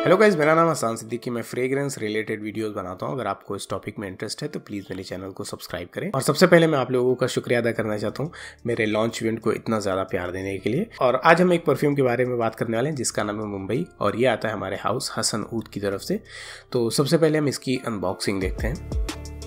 Hello guys, मेरा नाम आसान सिद्दीकी। मैं फ्रेग्रेंस रिलेटेड वीडियोस बनाता हूं। अगर आपको इस टॉपिक में इंटरेस्ट है तो प्लीज़ मेरे चैनल को सब्सक्राइब करें। और सबसे पहले मैं आप लोगों का शुक्रिया अदा करना चाहता हूं मेरे लॉन्च इवेंट को इतना ज़्यादा प्यार देने के लिए। और आज हम एक परफ्यूम के बारे में बात करने वाले हैं जिसका नाम है मुंबई, और ये आता है हमारे हाउस हसन ऊद की तरफ से। तो सबसे पहले हम इसकी अनबॉक्सिंग देखते हैं।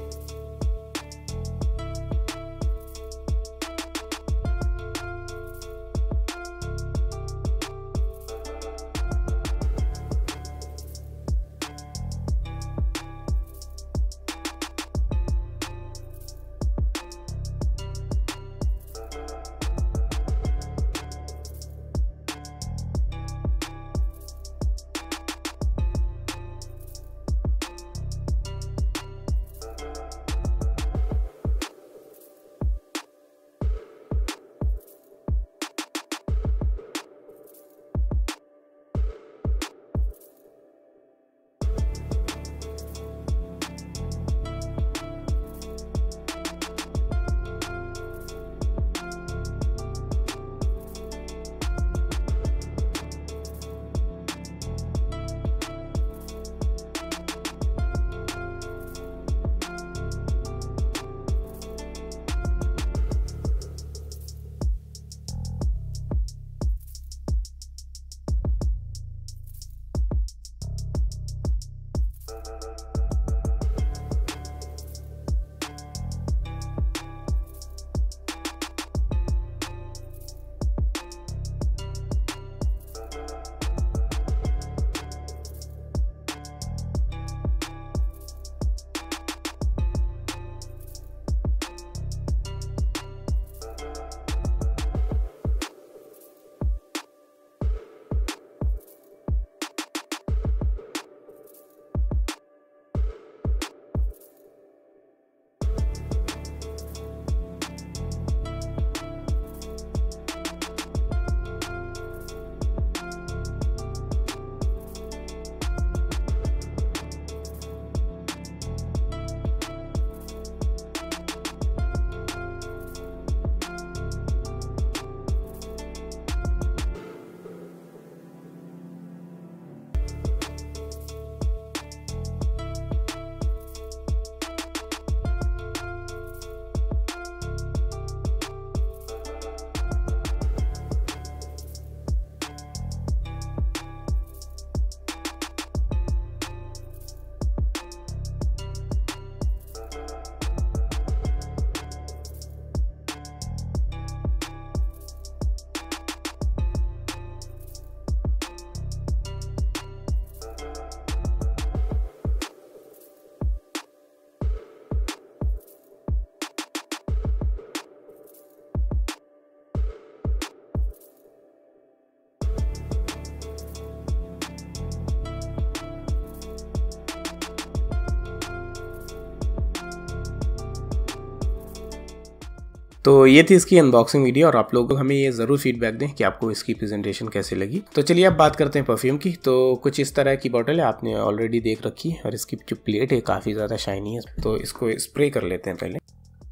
तो ये थी इसकी अनबॉक्सिंग वीडियो, और आप लोग हमें ये ज़रूर फीडबैक दें कि आपको इसकी प्रेजेंटेशन कैसी लगी। तो चलिए अब बात करते हैं परफ्यूम की। तो कुछ इस तरह की बॉटल है, आपने ऑलरेडी देख रखी है, और इसकी जो प्लेट है काफ़ी ज़्यादा शाइनी है। तो इसको स्प्रे कर लेते हैं पहले।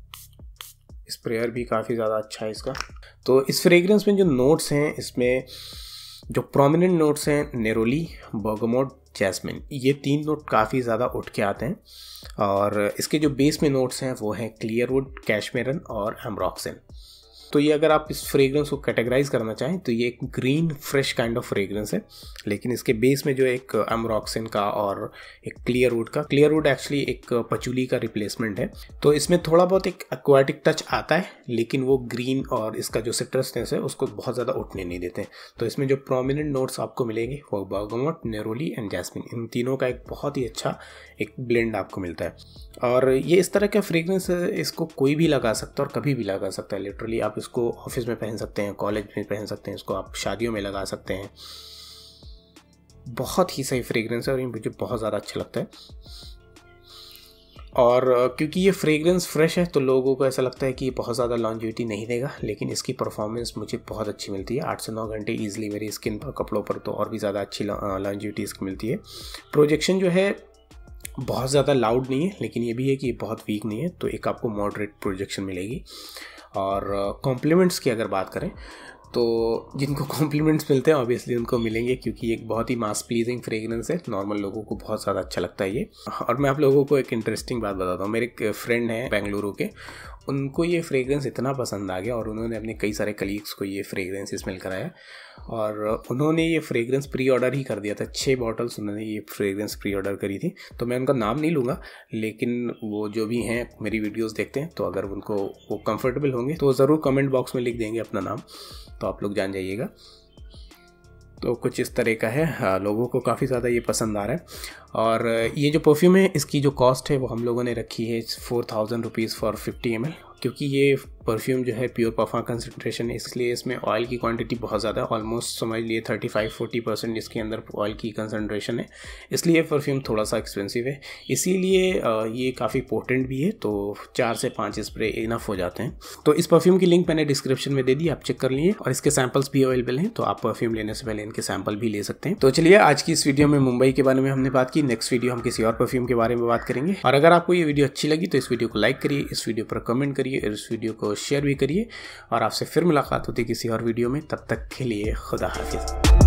स्प्रेयर भी काफ़ी ज़्यादा अच्छा है इसका। तो इस फ्रेग्रेंस में जो नोट्स हैं, इसमें जो प्रोमिनेंट नोट्स हैं नेरोली, बर्गामोट, जैस्मिन, ये तीन नोट काफ़ी ज़्यादा उठ के आते हैं। और इसके जो बेस में नोट्स हैं वो हैं क्लियरवुड, कैशमेरन और एम्ब्रॉक्सन। तो ये अगर आप इस फ्रेग्रेंस को कैटेगराइज करना चाहें तो ये एक green fresh kind of fragrance है, लेकिन इसके बेस में जो एक एम्ब्रॉक्सन का और एक क्लियरवुड एक्चुअली एक पचूली का रिप्लेसमेंट है। तो इसमें थोड़ा बहुत एक एक्वाटिक टच आता है, लेकिन वो ग्रीन और इसका जो सिट्रसनेस है उसको बहुत ज़्यादा उठने नहीं देते। तो इसमें जो प्रोमिनेंट नोट्स आपको मिलेंगे वो बर्गामोट, नेरोली एंड जैस्मिन, इन तीनों का एक बहुत ही अच्छा एक ब्लेंड आपको मिलता है। और ये इस तरह का फ्रेग्रेंस है, इसको कोई भी लगा सकता है और कभी भी लगा सकता है। लिटरली आप इसको ऑफिस में पहन सकते हैं, कॉलेज में पहन सकते हैं, इसको आप शादियों में लगा सकते हैं। बहुत ही सही फ्रेग्रेंस है और ये मुझे बहुत ज़्यादा अच्छा लगता है। और क्योंकि ये फ्रेग्रेंस फ्रेश है तो लोगों को ऐसा लगता है कि ये बहुत ज़्यादा लॉन्जिविटी नहीं देगा, लेकिन इसकी परफॉर्मेंस मुझे बहुत अच्छी मिलती है। 8 से 9 घंटे ईजिली मेरी स्किन पर, कपड़ों पर तो और भी ज़्यादा अच्छी लॉन्जिविटी इसकी मिलती है। प्रोजेक्शन जो है बहुत ज़्यादा लाउड नहीं है, लेकिन ये भी है कि ये बहुत वीक नहीं है, तो एक आपको मॉडरेट प्रोजेक्शन मिलेगी। और कॉम्प्लीमेंट्स की अगर बात करें तो जिनको कॉम्प्लीमेंट्स मिलते हैं ऑब्वियसली उनको मिलेंगे, क्योंकि एक बहुत ही मास प्लीजिंग फ्रेगरेंस है, नॉर्मल लोगों को बहुत ज़्यादा अच्छा लगता है ये। और मैं आप लोगों को एक इंटरेस्टिंग बात बताता हूँ। मेरे एक फ्रेंड हैं बेंगलुरु के, उनको ये फ्रेगरेंस इतना पसंद आ गया और उन्होंने अपने कई सारे कलीग्स को ये फ्रेगरेंस स्मेल कराया और उन्होंने ये फ्रेगरेंस प्री ऑर्डर ही कर दिया था। 6 बॉटल्स उन्होंने ये फ्रेगरेंस प्री ऑर्डर करी थी। तो मैं उनका नाम नहीं लूँगा, लेकिन वो जो भी हैं मेरी वीडियोस देखते हैं, तो अगर उनको वो कंफर्टेबल होंगे तो ज़रूर कमेंट बॉक्स में लिख देंगे अपना नाम, तो आप लोग जान जाइएगा। तो कुछ इस तरह का है, लोगों को काफ़ी ज़्यादा ये पसंद आ रहा है। और ये जो परफ्यूम है इसकी जो कॉस्ट है वो हम लोगों ने रखी है 4000 रुपीज़ फॉर 50 ml, क्योंकि ये परफ्यूम जो है प्योर परफ्यूम कंसनट्रेशन है, इसलिए इसमें ऑयल की क्वांटिटी बहुत ज़्यादा है। ऑलमोस्ट समझ लिए 35-40% इसके अंदर ऑयल की कंसनट्रेशन है, इसलिए परफ्यूम थोड़ा सा एक्सपेंसिव है। इसीलिए ये काफ़ी पोटेंट भी है, तो 4 से 5 स्प्रे इनफ हो जाते हैं। तो इस परफ्यूम की लिंक मैंने डिस्क्रिप्शन में दे दी, आप चेक कर लिए। और इसके सैम्पल्स भी अवेलेबल हैं, तो आप परफ्यूम लेने से पहले इनके सैंपल भी ले सकते हैं। तो चलिए, आज की इस वीडियो में मुंबई के बारे में हमने बात की। नेक्स्ट वीडियो हम किसी और परफ्यूम के बारे में बात करेंगे। और अगर आपको ये वीडियो अच्छी लगी तो इस वीडियो को लाइक करिए, इस वीडियो पर कमेंट करिए और इस वीडियो को शेयर भी करिए। और आपसे फिर मुलाकात होती है किसी और वीडियो में, तब तक के लिए खुदा हाफिज़।